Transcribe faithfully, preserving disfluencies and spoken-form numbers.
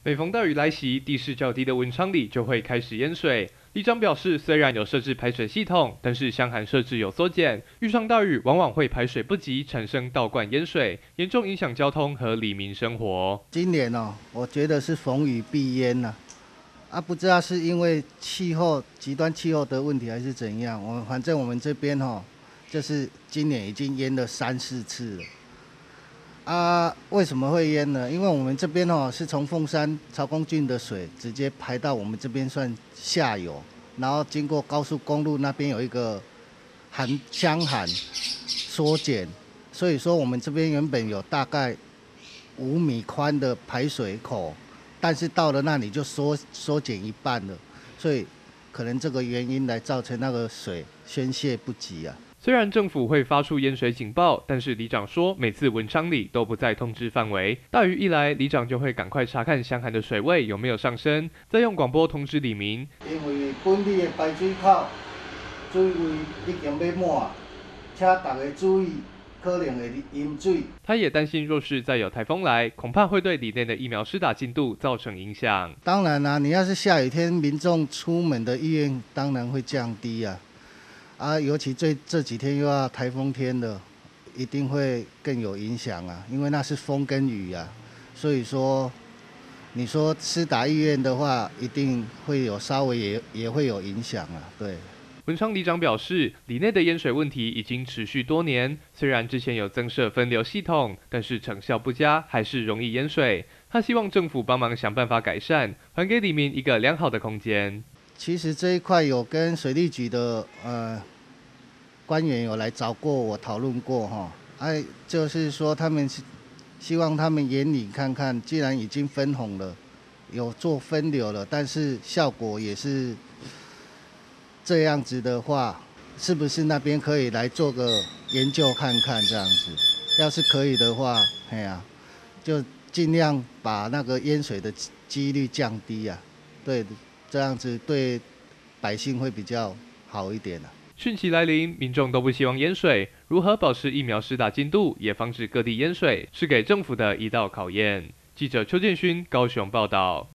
每逢大雨来袭，地势较低的文昌里就会开始淹水。里长表示，虽然有设置排水系统，但是箱涵设置有缩减，遇上大雨往往会排水不及，产生倒灌淹水，严重影响交通和里民生活。 今年哦，我觉得是逢雨必淹呐、啊，啊，不知道是因为气候极端气候的问题还是怎样，我们反正我们这边哦，就是今年已经淹了三四次了。啊，为什么会淹呢？因为我们这边哦是从凤山曹公郡的水直接排到我们这边算下游，然后经过高速公路那边有一个涵箱涵缩减，所以说我们这边原本有大概五米宽的排水口，但是到了那里就缩缩减一半了，所以可能这个原因来造成那个水宣泄不及啊。 虽然政府会发出淹水警报，但是里长说，每次文昌里都不在通知范围。大雨一来，里长就会赶快查看箱涵的水位有没有上升，再用广播通知里民。 因为本地的排水口水位已经要满，请大家注意可能会淹水。 他也担心，若是再有台风来，恐怕会对里内的疫苗施打进度造成影响。 当然啦、啊，你要是下雨天，民众出门的意愿当然会降低啊。啊，尤其这这几天又要台风天了，一定会更有影响啊，因为那是风跟雨啊，所以说，你说施打意愿的话，一定会有稍微也也会有影响啊，对。 文昌里长表示，里内的淹水问题已经持续多年，虽然之前有增设分流系统，但是成效不佳，还是容易淹水。他希望政府帮忙想办法改善，还给里民一个良好的空间。 其实这一块有跟水利局的呃官员有来找过我讨论过哈，哎，就是说他们希望他们眼里看看，既然已经分洪了，有做分流了，但是效果也是这样子的话，是不是那边可以来做个研究看看这样子？要是可以的话，哎呀、啊，就尽量把那个淹水的几率降低啊，对。这样子对百姓会比较好一点啊。 汛期来临，民众都不希望淹水，如何保持疫苗施打进度，也防止各地淹水，是给政府的一道考验。记者邱建勋高雄报道。